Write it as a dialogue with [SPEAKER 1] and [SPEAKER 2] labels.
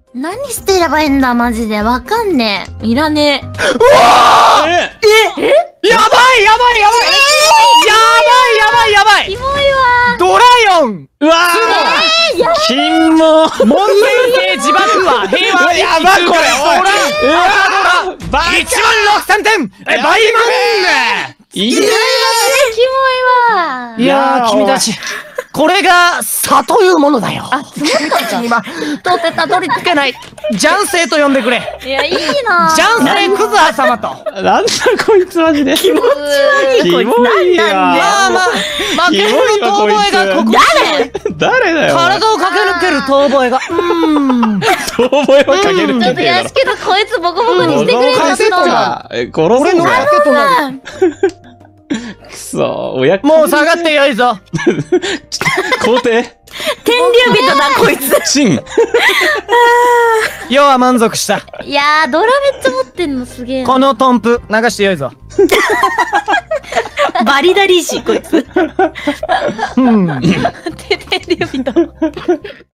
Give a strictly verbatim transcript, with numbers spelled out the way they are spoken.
[SPEAKER 1] 何捨てればいいんだ、マジで。わかんねえ。いらねえ。
[SPEAKER 2] うわーえ
[SPEAKER 1] え
[SPEAKER 2] やばいやばいやばいやばいやばいやばい
[SPEAKER 1] キモいわ。
[SPEAKER 3] ドライオン。
[SPEAKER 2] うわ
[SPEAKER 1] えー、や
[SPEAKER 2] ー金も
[SPEAKER 3] 門前生自爆は平和
[SPEAKER 2] やばいこれおい
[SPEAKER 3] ほら
[SPEAKER 2] うわーバカ
[SPEAKER 3] いちまんろくせんてんえ、倍満
[SPEAKER 2] いい
[SPEAKER 1] キモいわ。
[SPEAKER 3] いやー、君たち、これが、差というものだよ。
[SPEAKER 1] あ、積もったんだ。
[SPEAKER 3] 今、到底たどり着けない、ジャンセイと呼んでくれ。
[SPEAKER 1] いや、いいな。
[SPEAKER 3] ジャンセイクズハ様と。
[SPEAKER 2] なんだこいつマジで
[SPEAKER 1] 気持ち悪い。
[SPEAKER 2] キモいわ
[SPEAKER 3] まあまあ、負けるの遠吠えがここ。
[SPEAKER 2] 誰だよ
[SPEAKER 3] 体を駆け抜ける遠吠えが。うーん。
[SPEAKER 2] 遠吠えをかける
[SPEAKER 1] ちょっとやしけど、こいつボコボコにしてくれた
[SPEAKER 3] カセットが
[SPEAKER 2] え殺
[SPEAKER 3] 俺の
[SPEAKER 2] すの
[SPEAKER 3] ラケとなる。
[SPEAKER 2] くそ親
[SPEAKER 3] もう下がってよいぞ。
[SPEAKER 2] 皇帝
[SPEAKER 1] 天竜人だ、こいつ。
[SPEAKER 2] シン
[SPEAKER 3] 世は満足した。
[SPEAKER 1] いやー、ドラめっちゃ持ってんのすげえな。
[SPEAKER 3] このトンプ、流してよいぞ。
[SPEAKER 1] バリダリーし、こいつ。
[SPEAKER 3] うん。
[SPEAKER 1] 天竜人。